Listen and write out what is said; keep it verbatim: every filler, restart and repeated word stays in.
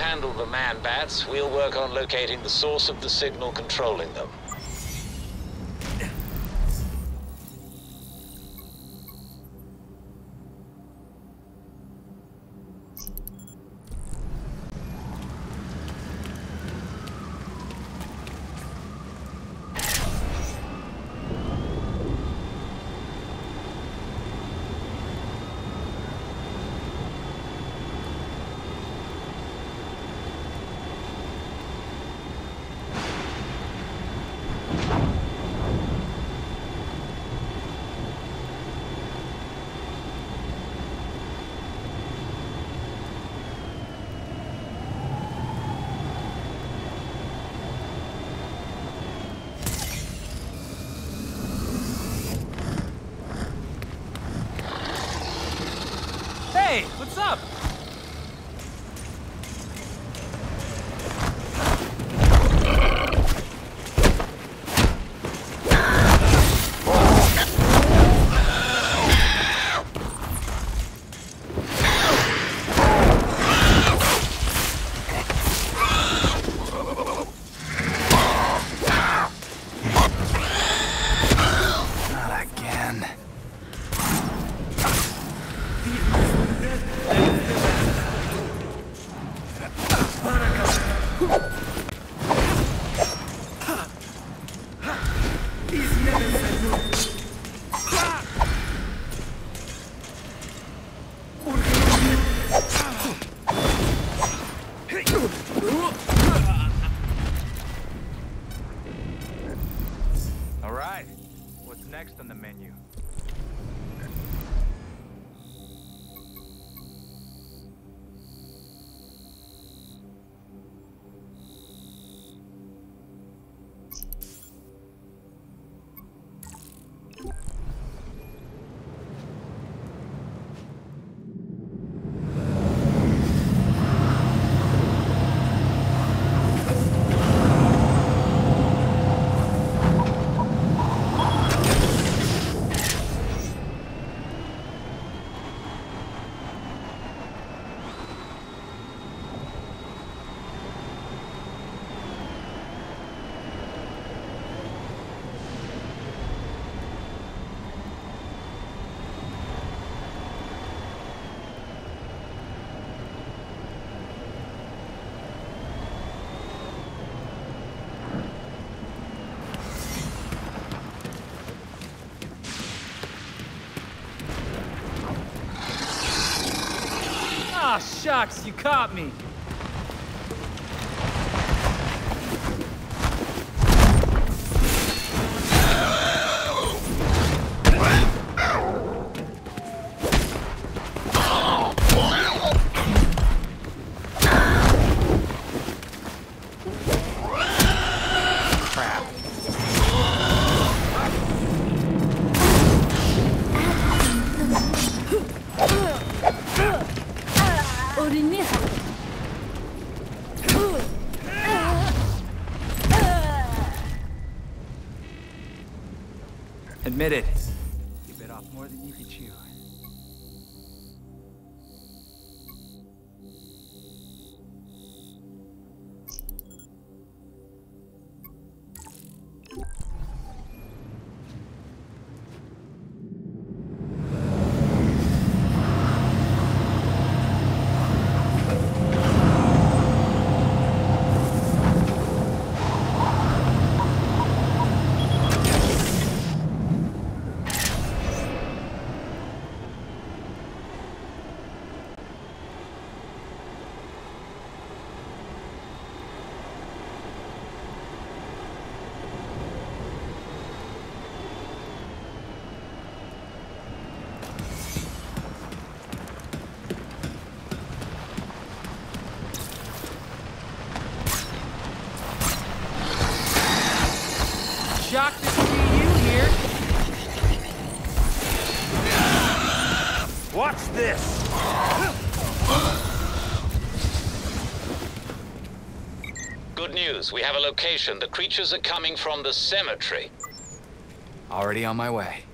handle the man-bats. We'll work on locating the source of the signal controlling them. Hey, what's up? Not again. All right, what's next on the menu? Ah, shucks, you caught me. Admit it. You bit off more than you could chew. Shocked to see you here. Watch this! Good news. We have a location. The creatures are coming from the cemetery. Already on my way.